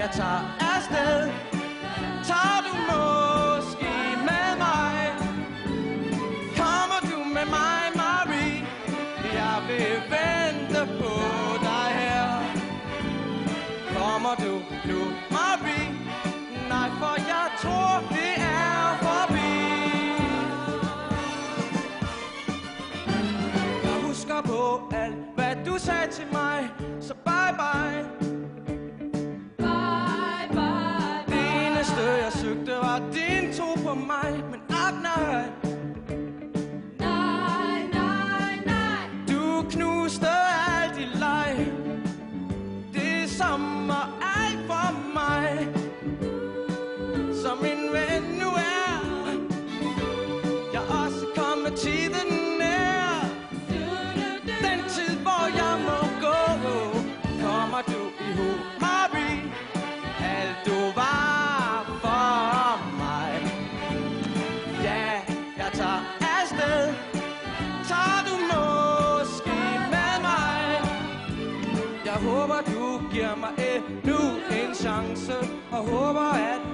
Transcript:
jeg tager afsted. Tager du måske med mig? Kommer du med mig, Marie? Jeg vil vente på dig her. Kommer du nu, Marie? Nej, for jeg tror, det er forbi. Jeg husker på alt, hvad du sagde til mig. Så bye bye. Bye, bye, bye. Det eneste jeg søgte var din tro på mig. Men nej. Nej, nej, nej. Du knuste alt i leg. Det er sommer alt for mig. Som min ven nu er. Jeg er også kommet tiden nær. Den tid hvor jeg må gå. Kommer du i hu, Marie? Alt du var for mig. Ja, jeg tager afsted. Tager du måske med mig? Jeg håber du giver mig endnu en chance. Og håber at